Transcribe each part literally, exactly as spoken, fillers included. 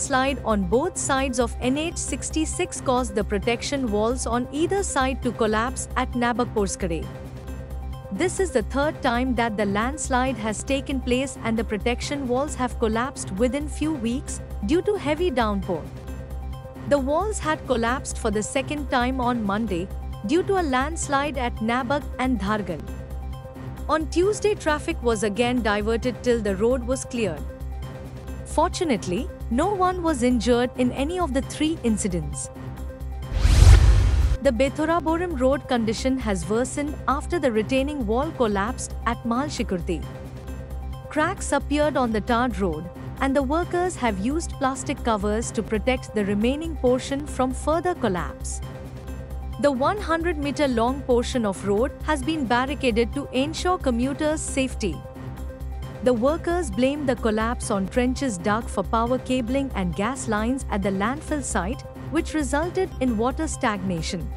landslide on both sides of N H sixty-six caused the protection walls on either side to collapse at Nabagporskare. This is the third time that the landslide has taken place and the protection walls have collapsed within few weeks due to heavy downpour. The walls had collapsed for the second time on Monday due to a landslide at Nabag and Dhargal. On Tuesday, traffic was again diverted till the road was cleared. Fortunately, no one was injured in any of the three incidents. The Bethoraboram road condition has worsened after the retaining wall collapsed at Malshikurti. Cracks appeared on the tarred road, and the workers have used plastic covers to protect the remaining portion from further collapse. The one hundred meter long portion of road has been barricaded to ensure commuters' safety. The workers blame the collapse on trenches dug for power cabling and gas lines at the landfill site, which resulted in water stagnation.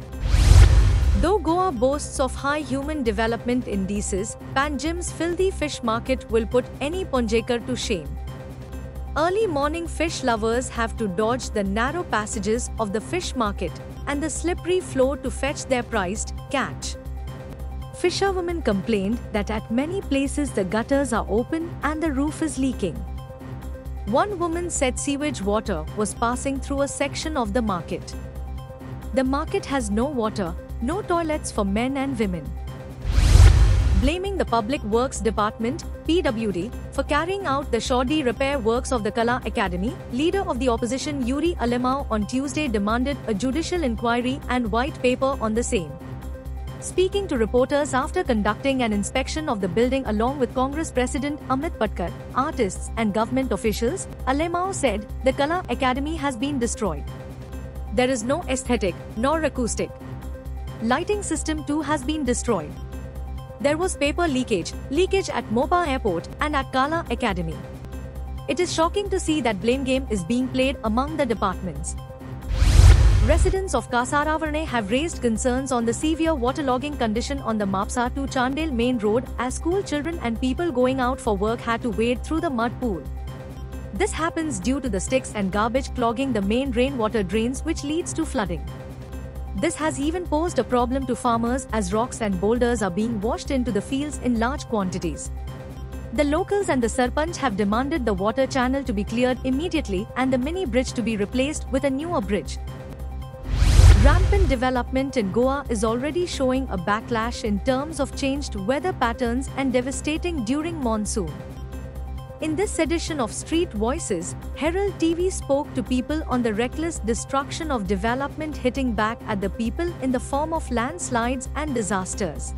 Though Goa boasts of high human development indices, Panjim's filthy fish market will put any Ponjekar to shame. Early morning fish lovers have to dodge the narrow passages of the fish market and the slippery floor to fetch their prized catch. Fisherwomen complained that at many places the gutters are open and the roof is leaking. One woman said sewage water was passing through a section of the market. The market has no water, no toilets for men and women. Blaming the Public Works Department, P W D, for carrying out the shoddy repair works of the Kala Academy, leader of the opposition Yuri Alemao on Tuesday demanded a judicial inquiry and white paper on the same. Speaking to reporters after conducting an inspection of the building along with Congress President Amit Patkar, artists and government officials, Alemao said, the Kala Academy has been destroyed. There is no aesthetic, nor acoustic. Lighting system too has been destroyed. There was paper leakage, leakage at Mopa Airport and at Kala Academy. It is shocking to see that blame game is being played among the departments. Residents of Kasaravarne have raised concerns on the severe waterlogging condition on the Mapsa to Chandel main road as school children and people going out for work had to wade through the mud pool. This happens due to the sticks and garbage clogging the main rainwater drains, which leads to flooding. This has even posed a problem to farmers as rocks and boulders are being washed into the fields in large quantities. The locals and the Sarpanch have demanded the water channel to be cleared immediately and the mini bridge to be replaced with a newer bridge. Rampant development in Goa is already showing a backlash in terms of changed weather patterns and devastating during monsoon. In this edition of Street Voices, Herald T V spoke to people on the reckless destruction of development hitting back at the people in the form of landslides and disasters.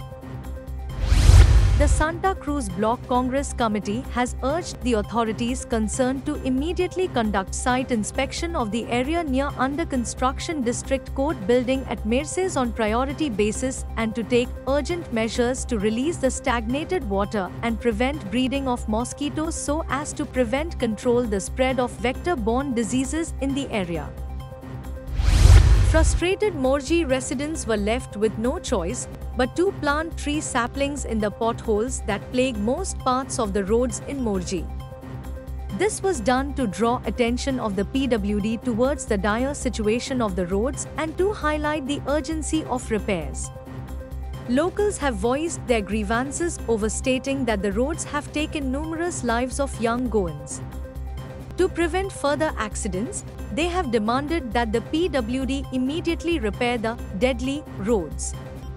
The Santa Cruz Block Congress Committee has urged the authorities concerned to immediately conduct site inspection of the area near under construction district court building at Merces on priority basis and to take urgent measures to release the stagnated water and prevent breeding of mosquitoes so as to prevent control the spread of vector-borne diseases in the area. Frustrated Morji residents were left with no choice but to plant tree saplings in the potholes that plague most parts of the roads in Morji. This was done to draw attention of the P W D towards the dire situation of the roads and to highlight the urgency of repairs. Locals have voiced their grievances over stating that the roads have taken numerous lives of young Goans. To prevent further accidents, they have demanded that the P W D immediately repair the deadly roads.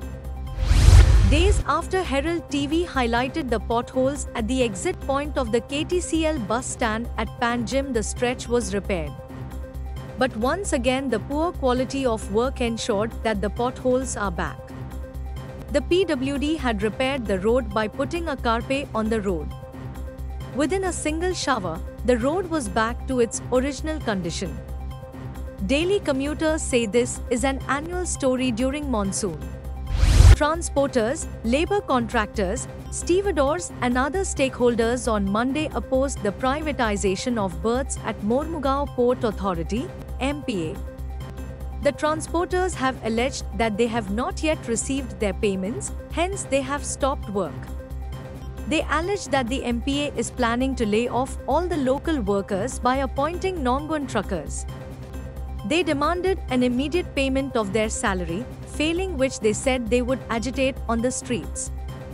Days after Herald T V highlighted the potholes at the exit point of the K T C L bus stand at Panjim, the stretch was repaired. But once again the poor quality of work ensured that the potholes are back. The P W D had repaired the road by putting a carpet on the road. Within a single shower, the road was back to its original condition. Daily commuters say this is an annual story during monsoon. Transporters, labor contractors, stevedores and other stakeholders on Monday opposed the privatization of berths at Mormugao Port Authority, M P A. The transporters have alleged that they have not yet received their payments, hence they have stopped work. They allege that the M P A is planning to lay off all the local workers by appointing Nongon truckers. They demanded an immediate payment of their salary, failing which they said they would agitate on the streets.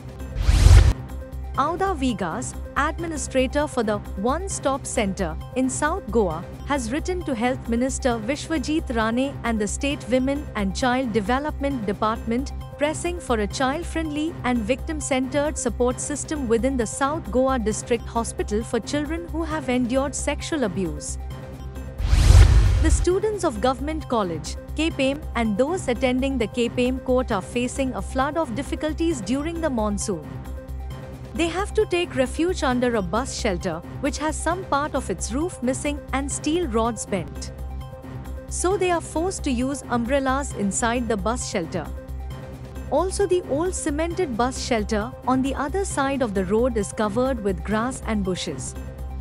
Auda Vigas, administrator for the One Stop Center in South Goa, has written to Health Minister Vishwajit Rane and the State Women and Child Development Department, pressing for a child-friendly and victim-centered support system within the South Goa District Hospital for children who have endured sexual abuse. The students of Government College, K P A M, and those attending the K P A M court are facing a flood of difficulties during the monsoon. They have to take refuge under a bus shelter, which has some part of its roof missing and steel rods bent. So they are forced to use umbrellas inside the bus shelter. Also, the old cemented bus shelter on the other side of the road is covered with grass and bushes.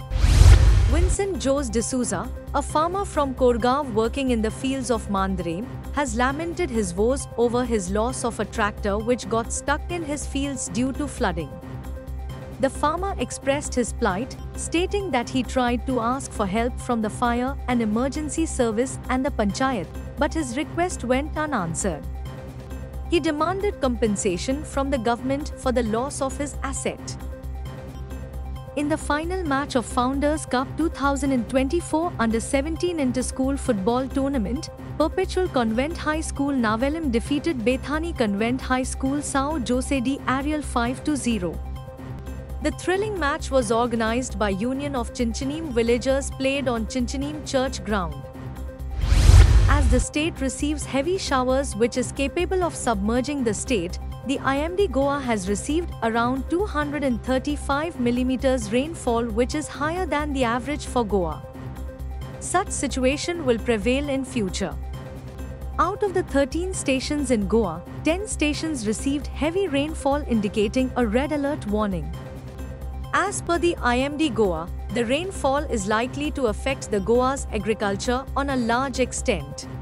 Vincent Jose D'Souza, a farmer from Korgaon working in the fields of Mandarim, has lamented his woes over his loss of a tractor which got stuck in his fields due to flooding. The farmer expressed his plight, stating that he tried to ask for help from the fire and emergency service and the panchayat, but his request went unanswered. He demanded compensation from the government for the loss of his asset. In the final match of Founders Cup two thousand twenty-four under seventeen Inter-School Football Tournament, Perpetual Convent High School Navelim defeated Bethany Convent High School Sao Jose de Ariel five to zero. The thrilling match was organized by Union of Chinchanim Villagers, played on Chinchanim Church ground. As the state receives heavy showers which is capable of submerging the state, the I M D Goa has received around two hundred thirty-five millimeters rainfall, which is higher than the average for Goa. Such situation will prevail in future. Out of the thirteen stations in Goa, ten stations received heavy rainfall, indicating a red alert warning. As per the I M D Goa, the rainfall is likely to affect the Goa's agriculture on a large extent.